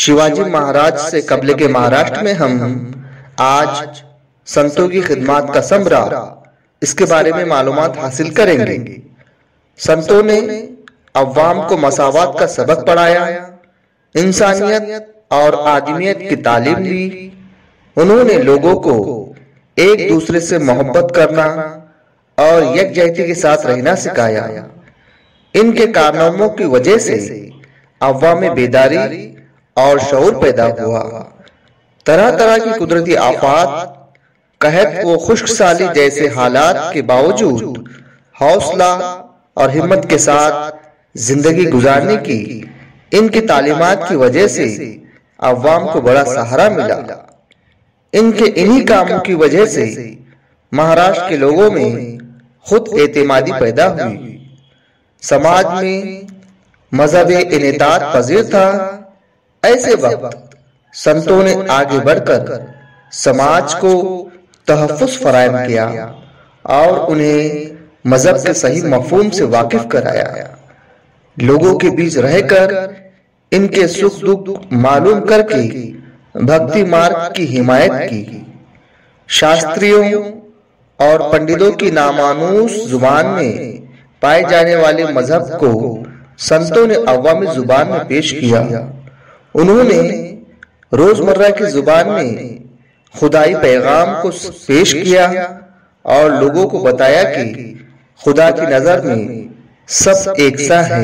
शिवाजी महाराज से कबल के महाराष्ट्र में हम आज संतों की खिदमत का समरा इसके बारे में मालूमात हासिल करेंगे। संतों ने अव्वाम को मसावत का सबक पढ़ाया, इंसानियत और आदमियत की तालीम दी। उन्होंने लोगों को एक दूसरे से मोहब्बत करना और यकजहती के साथ रहना सिखाया। इनके कारनामों की वजह से अव्वाम में बेदारी और शऊर पैदा हुआ। तरह तरह की कुदरती आफात, कहत व खुश्क साली जैसे हालात के बावजूद हौसला और हिम्मत के साथ जिंदगी गुजारने की इनकी तालीमात की वजह से अव्वाम को बड़ा सहारा मिला। इनके इन्हीं कामों की वजह से महाराष्ट्र के लोगों में खुद एतमादी पैदा हुई। समाज में मजहब इनेतात पजीर था। ऐसे वक्त संतों ने आगे बढ़कर समाज को तहफ़्फ़ुज़ फराहम किया और उन्हें मजहब के सही मफ़हूम से वाकिफ कराया। लोगों के बीच रहकर इनके सुख दुख मालूम करके भक्ति मार्ग की हिमायत की। शास्त्रियों और पंडितों की नामानूस जुबान में पाए जाने वाले मजहब को संतों ने अवामी जुबान में पेश किया। उन्होंने रोजमर्रा की जुबान में खुदाई पैगाम को पेश किया और लोगों को बताया कि खुदा की नजर में सब एक सा है।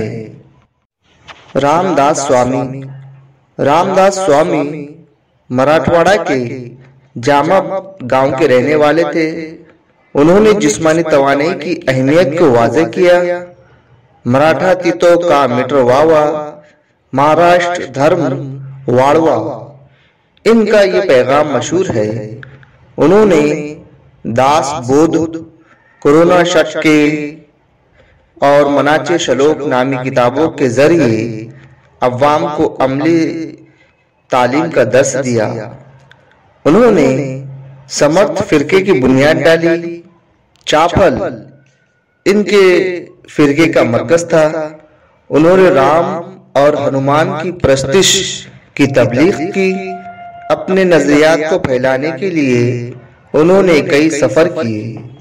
रामदास स्वामी मराठवाड़ा के जामा गांव के रहने वाले थे। उन्होंने जिस्मानी तवानाई की अहमियत को वाज़ेह किया। मराठा तीतों का मिटरवावा, महाराष्ट्र धर्म वाड़वा, इनका ये पैगाम मशहूर है। उन्होंने दास बोध, कोरोना शटके और मनाचे शलोक नामी किताबों के जरिए अव्वाम को अमली तालीम का दर्स दिया। उन्होंने समर्थ फिरके की बुनियाद डाली। चाफल इनके फिरके का मरकज था। उन्होंने राम और हनुमान की प्रस्तिश की तबलीग की। अपने नजरियात को फैलाने के लिए उन्होंने कई सफर किए।